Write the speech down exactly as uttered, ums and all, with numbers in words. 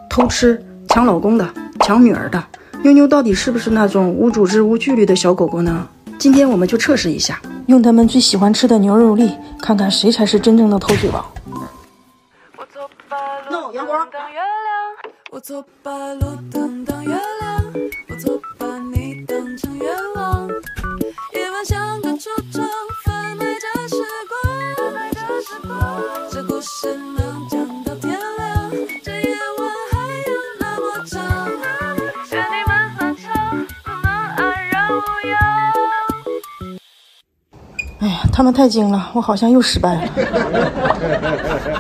偷吃、抢老公的、抢女儿的，妞妞到底是不是那种无组织无纪律的小狗狗呢？今天我们就测试一下，用他们最喜欢吃的牛肉粒，看看谁才是真正的偷嘴王。No， 杨果。我左把路灯当月亮，我左把你当成愿望。夜晚像个橱窗，贩卖着时光，这故事能讲到天亮，这夜晚还有那么长，愿你们漫长，不能安然无恙。哎呀，他们太精了，我好像又失败了。